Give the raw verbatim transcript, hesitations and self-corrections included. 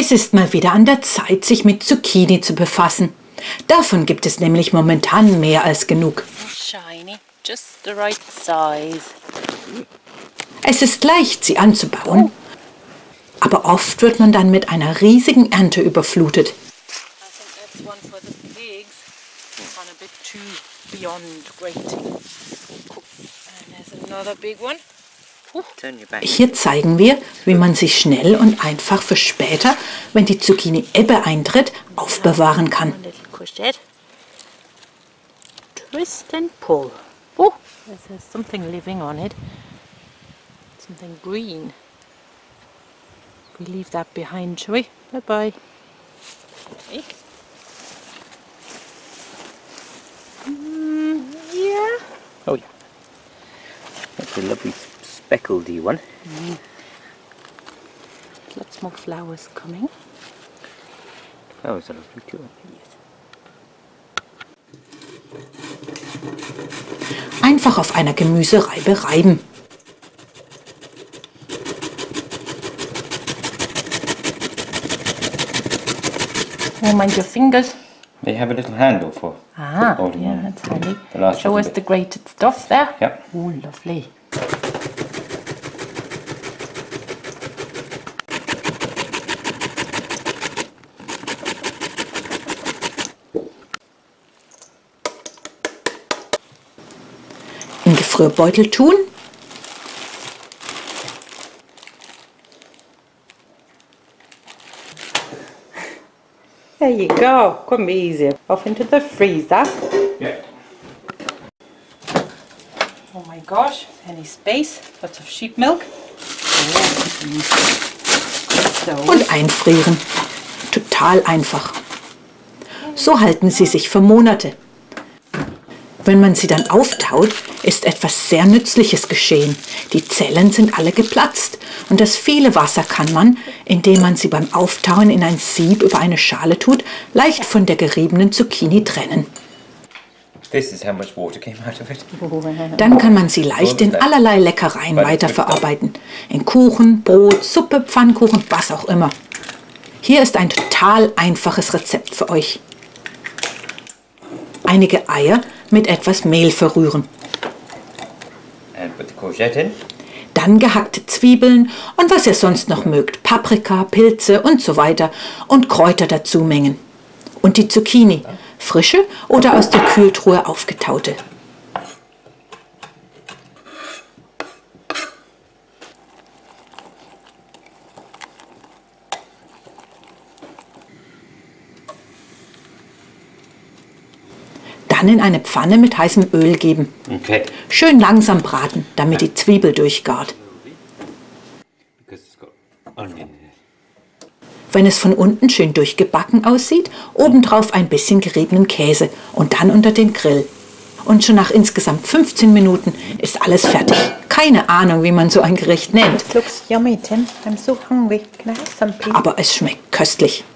Es ist mal wieder an der Zeit, sich mit Zucchini zu befassen. Davon gibt es nämlich momentan mehr als genug. Shiny, just the right size. Es ist leicht, sie anzubauen, aber oft wird man dann mit einer riesigen Ernte überflutet. I think that's one for the pigs. It's on a bit too beyond great. And there's another big one. Hier zeigen wir, wie man sie schnell und einfach für später, wenn die Zucchini-Ebbe eintritt, aufbewahren kann. Twist and pull. Oh, there's something living on it. Something green. We leave that behind, shall we? Bye bye. Okay. Mm, yeah. Oh yeah. That's a lovely speckledy one. Mm. Lots more flowers coming. Flowers are lovely too. Einfach auf einer Gemüsereibe reiben. Oh, mind your fingers. They have a little handle for Ah, holding yeah, on. that's handy. The last Show little us bit. the grated stuff there. Yep. Oh, lovely. In Gefrierbeutel tun. There you go. Come easy. Off into the freezer. Yeah. Oh my gosh, any space? Lots of sheep milk. Oh, Und einfrieren. Total einfach. So halten sie sich für Monate. Wenn man sie dann auftaut, ist etwas sehr Nützliches geschehen. Die Zellen sind alle geplatzt und das viele Wasser kann man, indem man sie beim Auftauen in ein Sieb über eine Schale tut, leicht von der geriebenen Zucchini trennen. This is how much water came out of it. Dann kann man sie leicht in allerlei Leckereien weiterverarbeiten. In Kuchen, Brot, Suppe, Pfannkuchen, was auch immer. Hier ist ein total einfaches Rezept für euch. Einige Eier mit etwas Mehl verrühren. And put the courgette in. Dann gehackte Zwiebeln und was ihr sonst noch mögt. Paprika, Pilze und so weiter. Und Kräuter dazu mengen. Und die Zucchini. Frische oder aus der Kühltruhe aufgetaute. Dann in eine Pfanne mit heißem Öl geben. Okay. Schön langsam braten, damit die Zwiebel durchgart. Because it's got onion in it. Wenn es von unten schön durchgebacken aussieht, obendrauf ein bisschen geriebenen Käse und dann unter den Grill. Und schon nach insgesamt fünfzehn Minuten ist alles fertig. Keine Ahnung, wie man so ein Gericht nennt, It looks yummy, Tim. I'm so hungry. Can I have some, please? aber es schmeckt köstlich.